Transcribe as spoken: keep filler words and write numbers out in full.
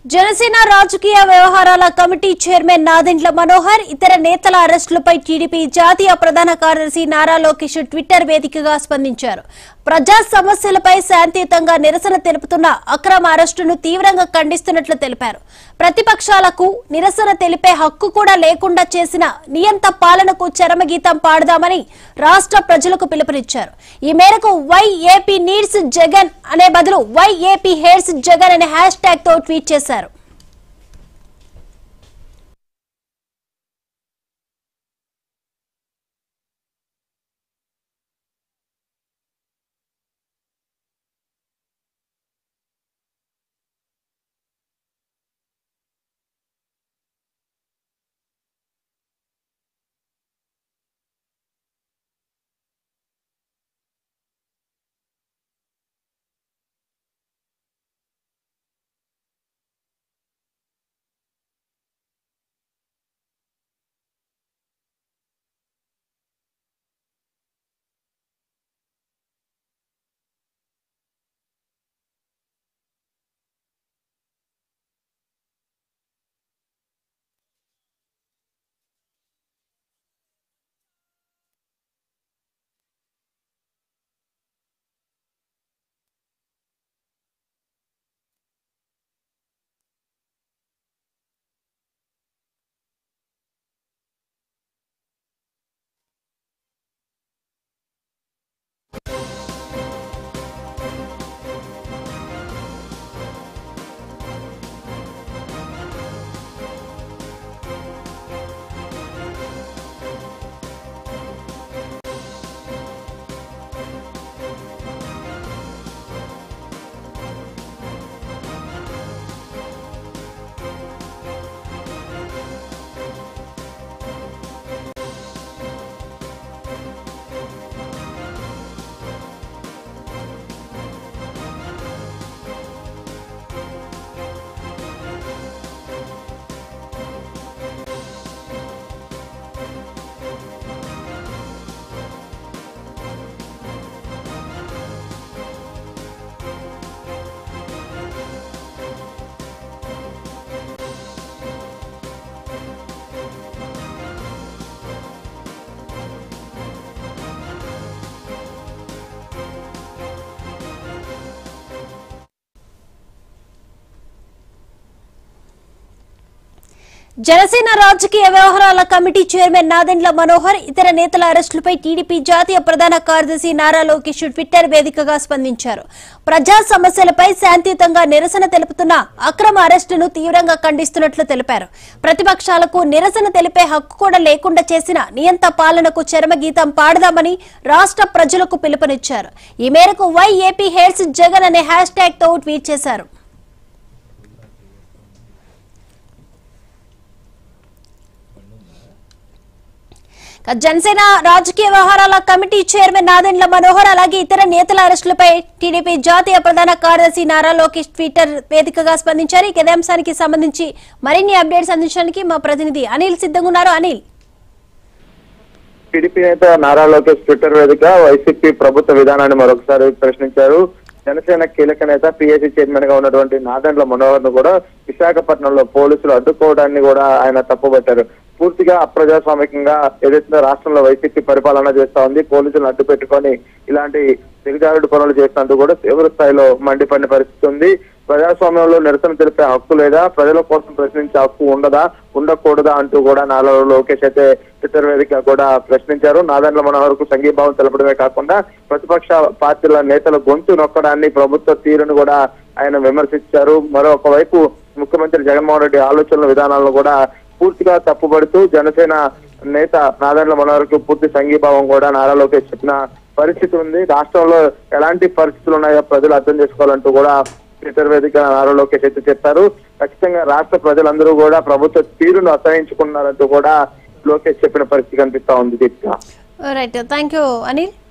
జనసేన రాజకీయ వ్యవహారాల committee chairman Nadendla Manohar ఇతర నేతల అరెస్టులపై టీడీపీ జాతీయ ప్రధాన కార్యదర్శి నారా లోకేష్ ట్విట్టర్ వేదికగా స్పందించారు. ప్రజా సమస్యలపై శాంతియుతంగా నిరసన తెలుపుతున్న అక్రమ అరెస్టును తీవ్రంగా ఖండిస్తున్నట్లు తెలిపారు. ప్రతిపక్షాలకు నిరసన తెలిపే హక్కు కూడా లేకుండా చేసిన నియంత పాలనకు చరమగీతం పాడదామని రాష్ట్ర ప్రజలకు పిలుపునిచ్చారు. ఈ మేరకు వై ఏపీ నీడ్స్ జగన్ అనే బదులు వై ఏపీ హేట్స్ జగన్ అనే హ్యాష్ ట్యాగ్ తో ట్వీట్ చేశారు. జనసేన రాజకీయ వ్యవహారాల కమిటీ చైర్మన్ నాదెండ్ల మనోహర్ ఇతర నేతల అరెస్టులపై టీడీపీ జాతీయ ప్రధాన కార్యదర్శి నారా లోకేష్ ట్విట్టర్ వేదికగా స్పందించారు. ప్రజా సమస్యలపై శాంతియుతంగా నిరసన తెలుపుతున్న అక్రమ అరెస్టును తీవ్రంగా ఖండిస్తున్నట్లు తెలిపారు. ప్రతిపక్షాలకు నిరసన తెలిపే హక్కు కూడా లేకుండా చేసిన నియంత పాలనకు చరమగీతం పాడదామని రాష్ట్ర ప్రజలకు పిలుపునిచ్చారు. ఈ మేరకు వై ఏపీ హేట్స్ జగన్ అనే హ్యాష్ ట్యాగ్ తో ట్వీట్ చేశారు. జనసేన రాజకీయ వ్యవహారాల కమిటీ చైర్మన్ నాదెండ్ల మనోహర్ అలాగే ఇతర నేతల అరెస్టులపై టీడీపీ జాతీయ ప్రధాన కార్యదర్శి నారా లోకేష్ ట్విట్టర్ వేదికగా స్పందించారు. ఈ అంశానికి సంబంధించి మరిన్ని అప్డేట్స్ అందించడానికి మా ప్రతినిధి అనిల్ సిద్ధంగా ఉన్నారు. అనిల్, టీడీపీ నేత నారా లోకేష్ ట్విట్టర్ వేదిక వైసీపీ ప్రభుత్వ విధానాన్ని మరొకసారి ప్రశ్నించారు. జనసేన కీలక నేత పిఎస్సీ చైర్మన్ గా ఉన్నటువంటి నాదెండ్ల మనోహర్ ను కూడా విశాఖపట్నంలో పోలీసులు అడ్డుకోవడాన్ని కూడా ఆయన తప్పుపట్టారు. పూర్తిగా అప్రజాస్వామికంగా ఏదైతే రాష్ట్రంలో వైసీపీ పరిపాలన చేస్తా ఉంది, పోలీసులను అడ్డు పెట్టుకొని ఇలాంటి దిగజారుడు పనులు చేసినందుకు కూడా తీవ్ర స్థాయిలో మండిపడిన పరిస్థితి ఉంది. ప్రజాస్వామ్యంలో నిరసన తెలిపే హక్కు లేదా, ప్రజల కోసం ప్రశ్నించే హక్కు ఉండదా, ఉండకూడదా అంటూ కూడా నారా లోకేష్ అయితే ట్విట్టర్ వేదిక కూడా ప్రశ్నించారు. నాదెండ్ల మనోహర్ కు సంఘీభావం తెలపడమే కాకుండా ప్రతిపక్ష పార్టీల నేతల గొంతు నొక్కడాన్ని, ప్రభుత్వ తీరును కూడా ఆయన విమర్శించారు. మరొక వైపు ముఖ్యమంత్రి జగన్మోహన్ రెడ్డి ఆలోచనల విధానాలను కూడా పూర్తిగా తప్పుపడుతూ జనసేన నేత నాదెండ్ల మనోహర్ కు పూర్తి సంఘీభావం కూడా నారా లోకేష్ చెప్పిన పరిస్థితి ఉంది. రాష్ట్రంలో ఎలాంటి పరిస్థితులు ఉన్నాయో ప్రజలు అర్థం చేసుకోవాలంటూ కూడా ట్విట్టర్ వేదిక నారా లోకేష్ అయితే చెప్పారు. ఖచ్చితంగా రాష్ట్ర ప్రజలందరూ కూడా ప్రభుత్వ తీరును అసహించుకున్నారంటూ కూడా లోకేష్ చెప్పిన పరిస్థితి కనిపిస్తా ఉంది. Right, thank you Anil.